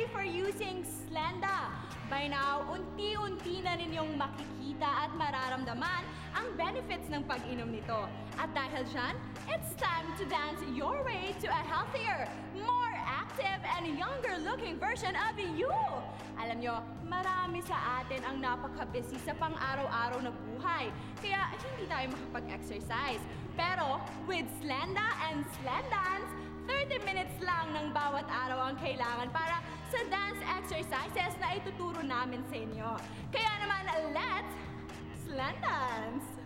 you for using Slenda. By now, unti-unti na ninyong makikita at mararamdaman ang benefits ng pag-inom nito. At dahil dyan, it's time to dance your way to a healthier, more active, and younger-looking version of you! Alam nyo, marami sa atin ang napaka-busy sa pang-araw-araw na buhay, kaya hindi tayo makapag-exercise. Pero with Slenda and Slendance, 30 minutes lang ng bawat araw ang kailangan para sa dance exercises na ituturo namin sa inyo. Kaya naman, let's Slendance!